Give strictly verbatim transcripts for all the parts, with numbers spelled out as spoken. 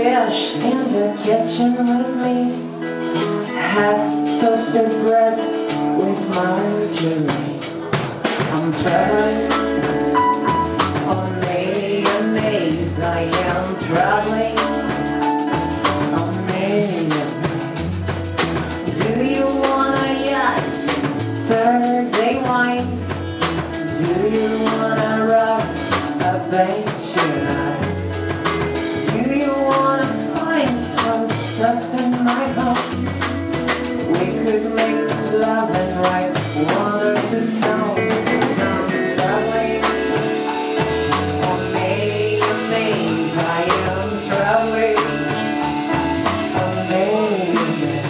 fish in the kitchen with me, half toasted bread with margarine. I'm traveling on mayonnaise. I am traveling on mayonnaise. Do you wanna yes third day wine? Do you wanna rock a bench tonight? Do you wanna find some stuff in my home? We could make love and write one or two songs. Some traveling on mayonnaise. I am traveling on mayonnaise.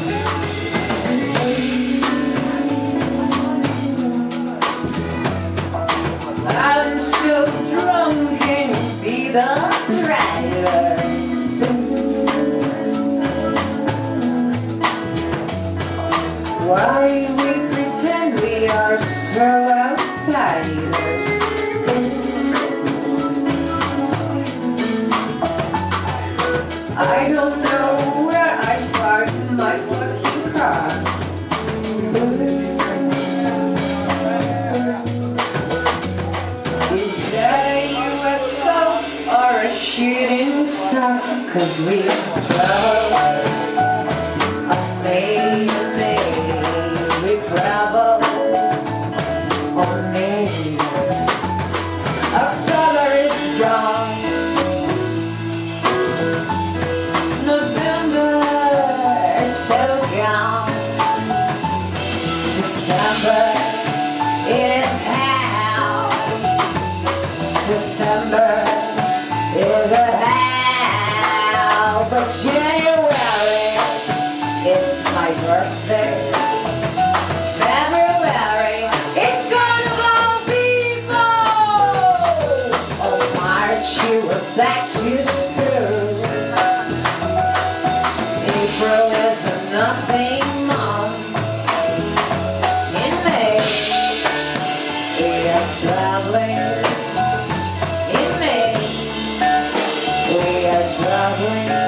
I'm still drunk and be the driver. Why we pretend we are so outsiders? I don't know where I parked my fucking car. Is that a U F O or a shooting star? 'Cause we travel on mayonnaise. We travel on mayonnaise. October is gone. November is so gone. December is hell. December is a hell. But January, it's my birthday. February, it's carnival people. Oh, March, you were back to school. April is a nothing month. In May, we are traveling. In May, we are traveling.